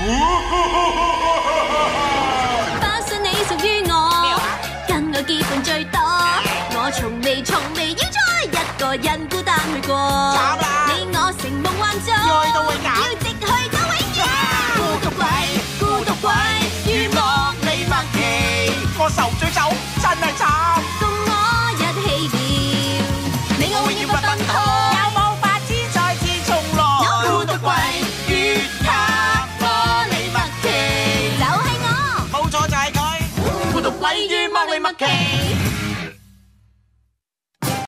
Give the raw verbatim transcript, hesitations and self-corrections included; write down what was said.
不信你屬於我，跟我結伴最多。我從未從未要再一個人孤單去過。你我成夢幻中，要直去到永遠。孤獨鬼，孤獨鬼，如莫你默契， 我受罪走真係慘。